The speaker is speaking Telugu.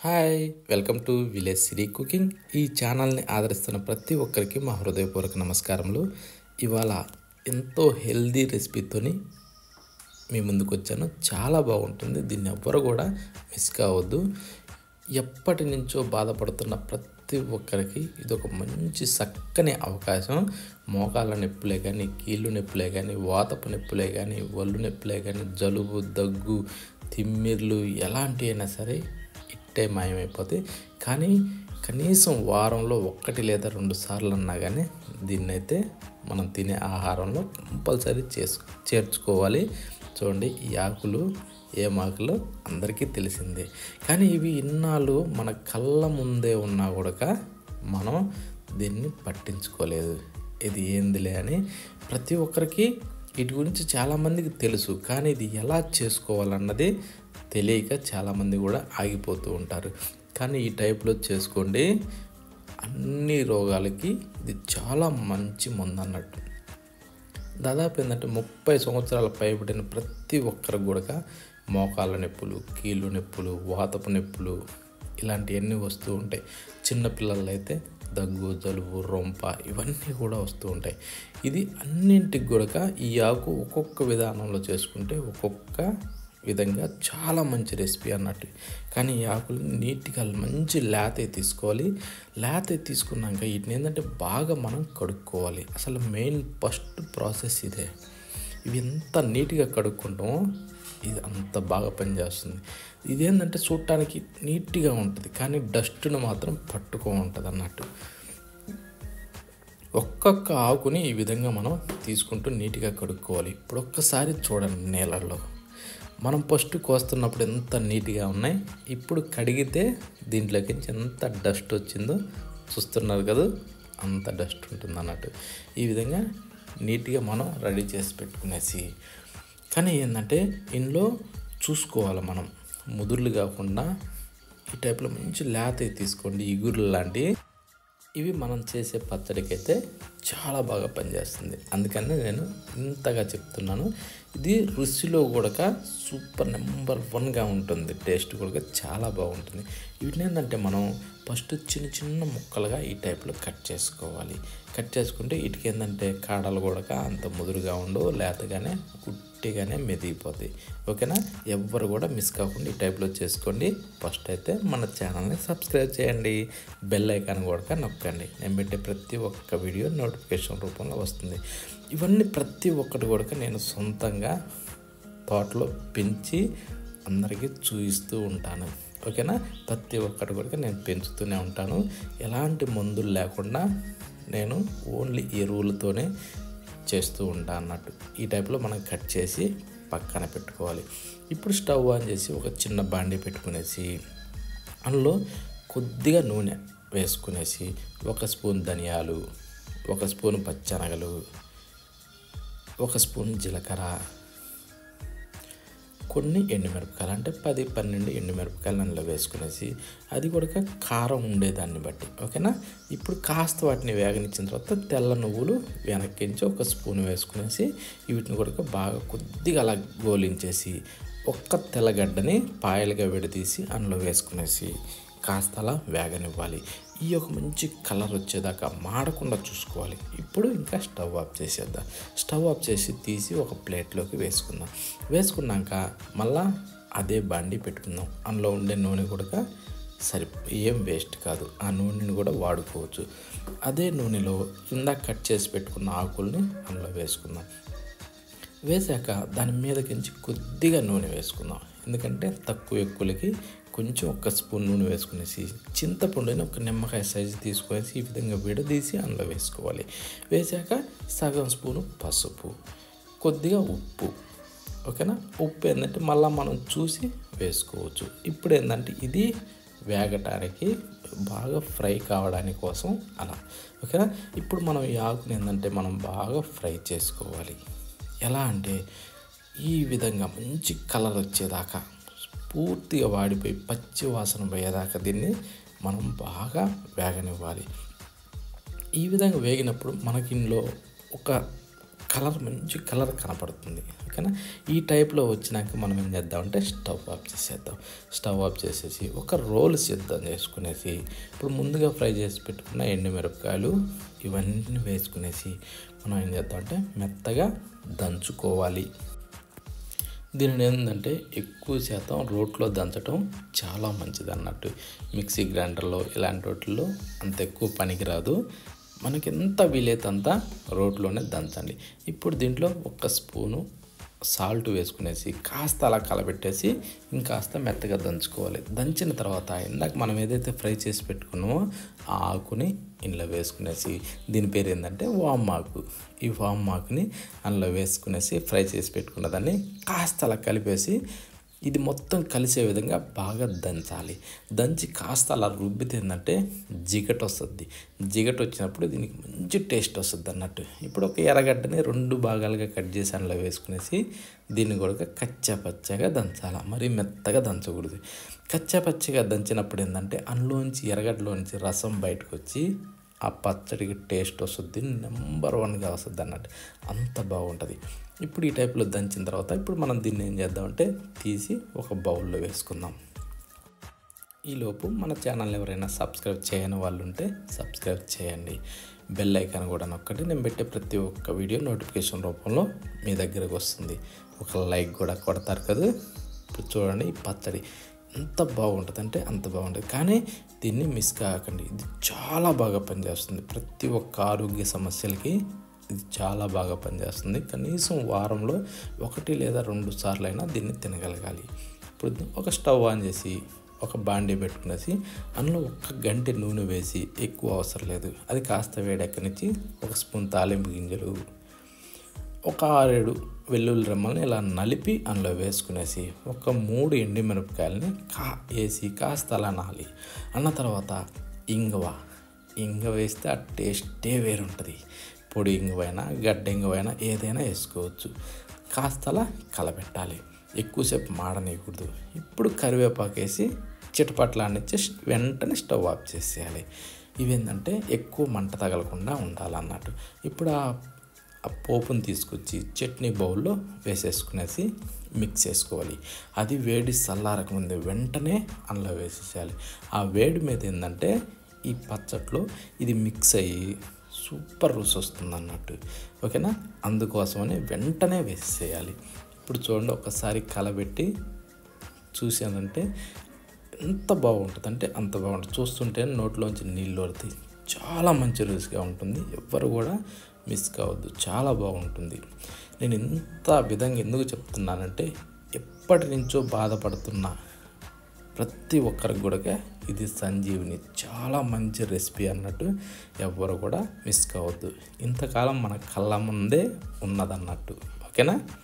Hi welcome to village Siri cooking. ఈ ఛానల్ని ఆదరిస్తున్న ప్రతి ఒక్కరికి మా హృదయపూర్వక నమస్కారములు. ఇవాళ ఎంతో హెల్దీ రెసిపీతోని మీ ముందుకు వచ్చాను. చాలా బాగుంటుంది, దీన్ని ఎవ్వరు కూడా మిస్ కావద్దు. ఎప్పటి నుంచో బాధపడుతున్న ప్రతి ఒక్కరికి ఇది ఒక మంచి చక్కని అవకాశం. మోకాళ్ళ నొప్పులే కానీ, కీళ్ళు నొప్పులే కానీ, వాతపు నొప్పులే కానీ, ఒళ్ళు నొప్పులే కానీ, జలుబు, దగ్గు, తిమ్మిర్లు ఎలాంటి అయినా సరే ఇట్టే మాయమైపోతాయి. కానీ కనీసం వారంలో 1 లేదా 2 సార్లు అన్నా కానీ దీన్నైతే మనం తినే ఆహారంలో కంపల్సరీ చేర్చుకోవాలి. చూడండి, ఈ ఆకులు ఏం ఆకులు అందరికీ తెలిసిందే, కానీ ఇవి ఇన్నాళ్ళు మన కళ్ళ ముందే ఉన్నా కూడా మనం దీన్ని పట్టించుకోలేదు. ఇది ఏందిలే అని ప్రతి ఒక్కరికి వీటి గురించి చాలామందికి తెలుసు, కానీ ఇది ఎలా చేసుకోవాలన్నది తెలియక చాలామంది కూడా ఆగిపోతూ ఉంటారు. కానీ ఈ టైప్లో చేసుకోండి, అన్ని రోగాలకి ఇది చాలా మంచి మందు అన్నట్టు. దాదాపు ఏంటంటే 30 సంవత్సరాల పైబడిన ప్రతి ఒక్కరికి కూడా మోకాళ్ళ నొప్పులు, కీళ్ళు నొప్పులు, వాతపు నొప్పులు ఇలాంటివన్నీ వస్తూ ఉంటాయి. చిన్నపిల్లలు అయితే దగ్గు, జలుబు, రొంప ఇవన్నీ కూడా వస్తూ ఉంటాయి. ఇది అన్నింటికి కూడా ఈ ఆకు ఒక్కొక్క విధానంలో చేసుకుంటే ఒక్కొక్క విధంగా చాలా మంచి రెసిపీ అన్నట్టు. కానీ ఈ ఆకులు నీట్గా మంచి లేత తీసుకోవాలి. లేత తీసుకున్నాక వీటిని ఏంటంటే బాగా మనం కడుక్కోవాలి. అసలు మెయిన్ ఫస్ట్ ప్రాసెస్ ఇదే. ఇవి ఎంత నీట్గా కడుక్కుంటామో ఇది అంత బాగా పనిచేస్తుంది. ఇదేంటంటే చూడటానికి నీట్గా ఉంటుంది, కానీ డస్ట్ను మాత్రం పట్టుకో ఉంటుంది అన్నట్టు. ఒక్కొక్క ఆకుని ఈ విధంగా మనం తీసుకుంటూ నీట్గా కడుక్కోవాలి. ఇప్పుడు ఒక్కసారి చూడండి, నీళ్ళల్లో మనం ఫస్ట్ కోస్తున్నప్పుడు ఎంత నీట్గా ఉన్నాయి, ఇప్పుడు కడిగితే దీంట్లోకి ఎంత డస్ట్ వచ్చిందో చూస్తున్నారు కదా, అంత డస్ట్ ఉంటుంది అన్నట్టు. ఈ విధంగా నీట్గా మనం రెడీ చేసి పెట్టుకునేసి, కానీ ఏంటంటే ఇందులో చూసుకోవాలి మనం ముదుర్లు కాకుండా ఈ టైప్లో మంచి లేత తీసుకోండి, ఇగుర్లు లాంటివి. ఇవి మనం చేసే పచ్చడికైతే చాలా బాగా పనిచేస్తుంది. అందుకని నేను ఇంతగా చెప్తున్నాను. ఇది రుచిలో కూడా సూపర్ నెంబర్ 1గా ఉంటుంది. టేస్ట్ కూడా చాలా బాగుంటుంది. వీటిని ఏంటంటే మనం ఫస్ట్ చిన్న చిన్న ముక్కలుగా ఈ టైప్లో కట్ చేసుకోవాలి. కట్ చేసుకుంటే వీటికి ఏంటంటే కాడలు కూడా అంత ముదురుగా ఉండవు, లేతగానే గుట్టిగానే మెదిగిపోతాయి. ఓకేనా? ఎవ్వరు కూడా మిస్ కాకుండా ఈ టైప్లో చేసుకోండి. ఫస్ట్ అయితే మన ఛానల్ని సబ్స్క్రైబ్ చేయండి, బెల్ ఐకాన్ కూడా నొక్కండి. నేను పెట్టే ప్రతి ఒక్క వీడియో నోటిఫికేషన్ రూపంలో వస్తుంది. ఇవన్నీ ప్రతి ఒక్కటి కూడా నేను సొంతంగా తోటలో పెంచి అందరికీ చూపిస్తూ ఉంటాను. ఓకేనా? ప్రతి ఒక్కటి కూడా నేను పెంచుతూనే ఉంటాను. ఎలాంటి మందులు లేకుండా నేను ఓన్లీ ఎరువులతోనే చేస్తూ ఉంటాను అన్నట్టు. ఈ టైప్లో మనం కట్ చేసి పక్కన పెట్టుకోవాలి. ఇప్పుడు స్టవ్ ఆన్ చేసి ఒక చిన్న బాండీ పెట్టుకునేసి అందులో కొద్దిగా నూనె వేసుకునేసి 1 స్పూన్ ధనియాలు, 1 స్పూన్ పచ్చెనగలు, 1 స్పూన్ జీలకర్ర, కొన్ని ఎండుమిరపకాయలు అంటే 10-12 ఎండుమిరపకాయలు అందులో వేసుకునేసి, అది కూడా కారం ఉండేదాన్ని బట్టి. ఓకేనా? ఇప్పుడు కాస్త వాటిని వేగనిచ్చిన తర్వాత తెల్ల నువ్వులు వెనక్కించి 1 స్పూన్ వేసుకునేసి వీటిని కూడా బాగా కొద్దిగా అలా గోలించేసి, ఒక్క తెల్లగడ్డని పాయలుగా విడదీసి అందులో వేసుకునేసి కాస్త అలా వేగనివ్వాలి. ఈ ఒక మంచి కలర్ వచ్చేదాకా మాడకుండా చూసుకోవాలి. ఇప్పుడు ఇంకా స్టవ్ ఆఫ్ చేసేద్దాం. స్టవ్ ఆఫ్ చేసి తీసి ఒక ప్లేట్లోకి వేసుకుందాం. వేసుకున్నాక మళ్ళా అదే బాండీ పెట్టుకుందాం. అందులో ఉండే నూనె కూడా ఏం వేస్ట్ కాదు, ఆ నూనెని కూడా వాడుకోవచ్చు. అదే నూనెలో ఇందాక కట్ చేసి పెట్టుకున్న ఆకుల్ని అందులో వేసుకుందాం. వేసాక దాని మీదకించి కొద్దిగా నూనె వేసుకుందాం. ఎందుకంటే తక్కువ ఎక్కువలకి కొంచెం 1 స్పూన్ నూనె వేసుకునేసి, చింతపండుని ఒక నిమ్మకాయ సైజు తీసుకునేసి ఈ విధంగా విడదీసి అందులో వేసుకోవాలి. వేసాక సగం స్పూను పసుపు, కొద్దిగా ఉప్పు. ఓకేనా? ఉప్పు ఏంటంటే మళ్ళీ మనం చూసి వేసుకోవచ్చు. ఇప్పుడు ఏంటంటే ఇది వేగటానికి బాగా ఫ్రై కావడానికి కోసం అలా. ఓకేనా? ఇప్పుడు మనం ఈ ఆకుని ఏంటంటే మనం బాగా ఫ్రై చేసుకోవాలి. ఎలా అంటే ఈ విధంగా మంచి కలర్ వచ్చేదాకా, పూర్తిగా వాడిపోయి పచ్చి వాసన పోయేదాకా దీన్ని మనం బాగా వేగనివ్వాలి. ఈ విధంగా వేగినప్పుడు మనకి ఇందులో ఒక కలర్ మంచి కలర్ కనపడుతుంది. ఓకేనా. ఈ టైప్లో వచ్చినాక మనం ఏం చేద్దామంటే స్టవ్ ఆఫ్ చేసేద్దాం. స్టవ్ ఆఫ్ చేసేసి ఒక రోల్ సిద్ధం చేసుకునేసి ఇప్పుడు ముందుగా ఫ్రై చేసి పెట్టుకున్న ఎండుమిరపకాయలు ఇవన్నీ వేసుకునేసి మనం ఏం చేద్దామంటే మెత్తగా దంచుకోవాలి. దీనిని ఏంటంటే ఎక్కువ శాతం రోట్లో దంచడం చాలా మంచిది అన్నట్టు. మిక్సీ గ్రైండర్లో ఇలాంటి వాటిల్లో అంత ఎక్కువ పనికిరాదు. మనకి ఎంత వీలైతే అంత రోట్లోనే దంచండి. ఇప్పుడు దీంట్లో ఒక స్పూను సాల్ట్ వేసుకునేసి కాస్త అలా కలబెట్టేసి ఇంకాస్త మెత్తగా దంచుకోవాలి. దంచిన తర్వాత ఇందాక మనం ఏదైతే ఫ్రై చేసి పెట్టుకున్నామో ఆ ఆకుని ఇందులో వేసుకునేసి, దీని పేరు ఏంటంటే వామాకు. ఈ వామాకుని అందులో వేసుకునేసి ఫ్రై చేసి పెట్టుకున్న దాన్ని కాస్త అలా కలిపేసి ఇది మొత్తం కలిసే విధంగా బాగా దంచాలి. దంచి కాస్త అలా రుబ్బితే ఏంటంటే జిగట వస్తుంది. జిగట వచ్చినప్పుడు దీనికి మంచి టేస్ట్ వస్తుంది అన్నట్టు. ఇప్పుడు ఒక ఎర్రగడ్డని 2 భాగాలుగా కట్ చేసి అందులో వేసుకునేసి దీన్ని కూడా కచ్చాపచ్చగా దంచాలి. మరీ మెత్తగా దంచకూడదు. కచ్చాపచ్చగా దంచినప్పుడు ఏంటంటే అందులోంచి ఎర్రగడ్డలోంచి రసం బయటకు వచ్చి ఆ పచ్చడికి టేస్ట్ వస్తుంది. నెంబర్ 1గా వస్తుంది అన్నట్టు. అంత బాగుంటుంది. ఇప్పుడు ఈ టైప్లో దంచిన తర్వాత ఇప్పుడు మనం దీన్ని ఏం చేద్దామంటే తీసి ఒక బౌల్లో వేసుకుందాం. ఈలోపు మన ఛానల్ ఎవరైనా సబ్స్క్రైబ్ చేయని వాళ్ళు ఉంటే సబ్స్క్రైబ్ చేయండి. బెల్ ఐకాన్ కూడా నొక్కండి. నేను పెట్టే ప్రతి ఒక్క వీడియో నోటిఫికేషన్ రూపంలో మీ దగ్గరకు వస్తుంది. ఒక లైక్ కూడా కొడతారు కదా. ఇప్పుడు చూడండి ఈ పచ్చడి ఎంత బాగుంటుంది అంటే అంత బాగుంటుంది. కానీ దీన్ని మిస్ కాకండి. ఇది చాలా బాగా పనిచేస్తుంది. ప్రతి ఒక్క ఆరోగ్య సమస్యలకి ఇది చాలా బాగా పనిచేస్తుంది. కనీసం వారంలో 1 లేదా 2 సార్లు అయినా దీన్ని తినగలగాలి. ఇప్పుడు ఒక స్టవ్ ఆన్ చేసి ఒక బాండీ పెట్టుకునేసి అందులో 1 గంటె నూనె వేసి, ఎక్కువ అవసరం లేదు, అది కాస్త వేడెక్కనిచ్చి 1 స్పూన్ తాలింపు గింజలు, ఒక 6-7 వెల్లుల్లి రెమ్మల్ని ఇలా నలిపి అందులో వేసుకునేసి ఒక 3 ఎండుమిరపకాయలని వేసి కాస్త అలా నాలి. అన్న తర్వాత ఇంగ వేస్తే ఆ టేస్టే వేరుంటుంది. పొడి ఇంగువైనా గడ్డ ఇంగువైనా ఏదైనా వేసుకోవచ్చు. కాస్త అలా కలబెట్టాలి. ఎక్కువసేపు మాడనీయకూడదు. ఇప్పుడు కరివేపాకు వేసి చిటపట్లాడినిచ్చి వెంటనే స్టవ్ ఆఫ్ చేసేయాలి. ఇవేంటంటే ఎక్కువ మంట తగలకుండా ఉండాలన్నట్టు. ఇప్పుడు ఆ పోపుని తీసుకొచ్చి చట్నీ బౌల్లో వేసేసుకునేసి మిక్స్ చేసుకోవాలి. అది వేడి చల్లారక ముందే వెంటనే అందులో వేసేసేయాలి. ఆ వేడి మీద ఏంటంటే ఈ పచ్చట్లో ఇది మిక్స్ అయ్యి సూపర్ రుచి వస్తుంది అన్నట్టు. ఓకేనా. అందుకోసమని వెంటనే వేసేయాలి. ఇప్పుడు చూడండి ఒకసారి కలబెట్టి చూసానంటే ఎంత బాగుంటుంది అంటే అంత బాగుంటుంది. చూస్తుంటే నోట్లోంచి నీళ్ళు వస్తాయి. చాలా మంచి రుచిగా ఉంటుంది. ఎవ్వరు కూడా మిస్ కావద్దు. చాలా బాగుంటుంది. నేను ఇంత విధంగా ఎందుకు చెప్తున్నానంటే ఎప్పటి నుంచో బాధపడుతున్న ప్రతి ఒక్కరికి కూడా ఇది సంజీవిని చాలా మంచి రెసిపీ అన్నట్టు. ఎవ్వరు కూడా మిస్ కావద్దు. ఇంతకాలం మన కళ్ళ ముందే ఉన్నదన్నట్టు. ఓకేనా.